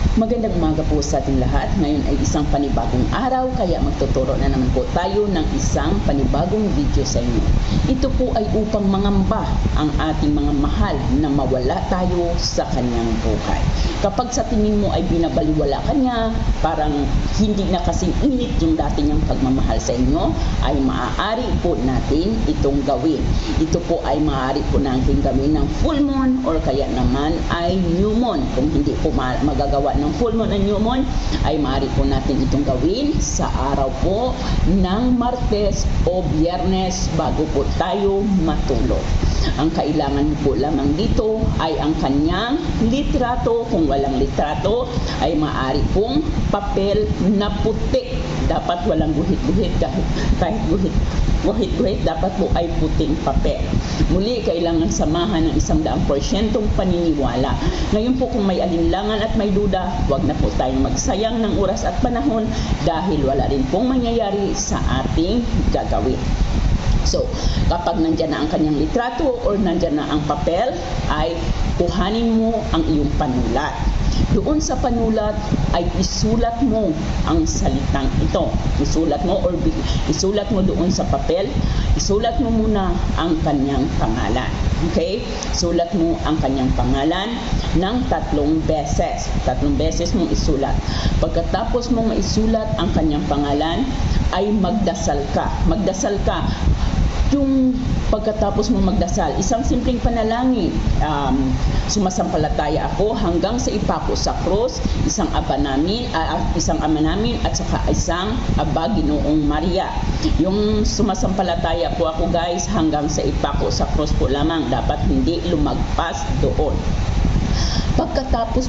Magandang umaga po sa ating lahat. Ngayon ay isang panibagong araw, kaya magtuturo na naman po tayo ng isang panibagong video sa inyo. Ito po ay upang mangamba ang ating mga mahal na mawala tayo sa kanyang buhay. Kapag sa tingin mo ay binabaliwala ka niya, parang hindi na kasing init yung dati niyang pagmamahal sa inyo, ay maaari po natin itong gawin. Ito po ay maaari po natin gawin ng full moon or kaya naman ay new moon. Kung hindi po magagawa ng full moon and new moon, ay maaari po natin itong gawin sa araw po ng Martes o Biyernes bago po tayo matulog. Ang kailangan po lamang dito ay ang kanyang litrato. Kung walang litrato, ay maaari pong papel na puti. Dapat walang guhit-guhit, kahit guhit-guhit, dapat po ay puting papel. Muli, kailangan samahan ng 100% paniniwala. Ngayon po, kung may alinlangan at may duda, huwag na po tayong magsayang ng oras at panahon dahil wala rin pong mangyayari sa ating gagawin. So, kapag nandyan na ang kanyang litrato or nandyan na ang papel, ay kuhanin mo ang iyong panulat. Doon sa panulat ay isulat mo ang salitang ito. Isulat mo doon sa papel, isulat mo muna ang kanyang pangalan. Okay? Sulat mo ang kanyang pangalan ng 3 beses. 3 beses mong isulat. Pagkatapos mong maisulat ang kanyang pangalan, ay magdasal ka. Magdasal ka. Yung pagkatapos mo magdasal, isang simpleng panalangin, sumasampalataya ako hanggang sa ipako sa krus, isang ama namin at saka isang Aba Ginoong Maria. Yung sumasampalataya po ako guys hanggang sa ipako sa krus po lamang, dapat hindi lumagpas doon. Pagkatapos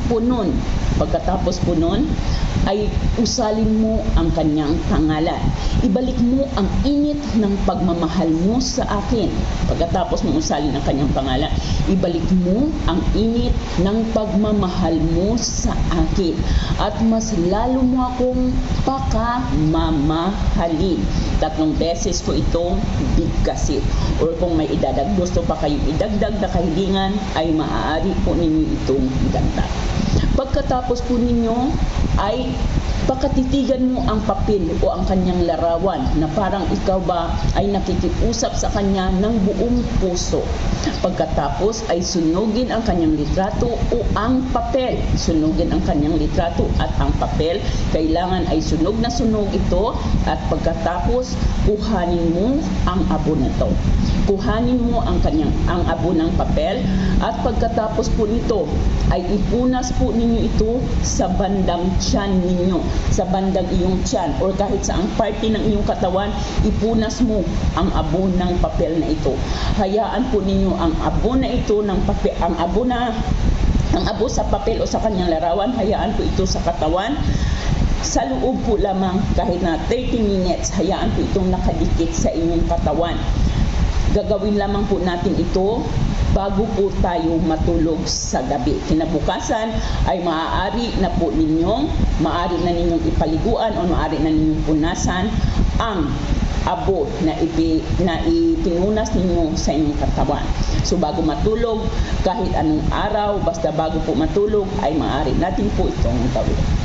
po nun, ay usalin mo ang kanyang pangalan. Ibalik mo ang init ng pagmamahal mo sa akin. Pagkatapos mo usalin ang kanyang pangalan, ibalik mo ang init ng pagmamahal mo sa akin. At mas lalo mo akong pakamamahalin. 3 beses ko itong bigkasin. Or kung may gusto pa kayong idagdag na kahilingan, ay maaari po ninyo itong idagdag. Pagkatapos po ninyo ay pakatitigan mo ang papel o ang kanyang larawan na parang ikaw ba ay nakikiusap sa kanya ng buong puso. Pagkatapos ay sunugin ang kanyang litrato o ang papel. Sunugin ang kanyang litrato at ang papel. Kailangan ay sunog na sunog ito at pagkatapos kuhanin mo ang abo na ito. Kuhanin mo ang abo ng papel at pagkatapos po nito ay ipunas po ninyo ito sa bandang tiyan ninyo, sa bandang iyong tiyan or kahit saang parte ng iyong katawan, ipunas mo ang abo ng papel na ito. Hayaan po ninyo ang abo na ito ng papel, ang abo sa papel o sa kanyang larawan, hayaan po ito sa katawan. Sa loob po lamang kahit na 30 minutes, hayaan po itong nakadikit sa inyong katawan. Gagawin lamang po natin ito bago po tayo matulog sa gabi. Kinabukasan ay maaari na ninyong ipaliguan o maaari na ninyong punasan ang abo na ipinunas ninyo sa inyong katawan. So bago matulog, kahit anong araw, basta bago po matulog, ay maaari natin po itong gawin.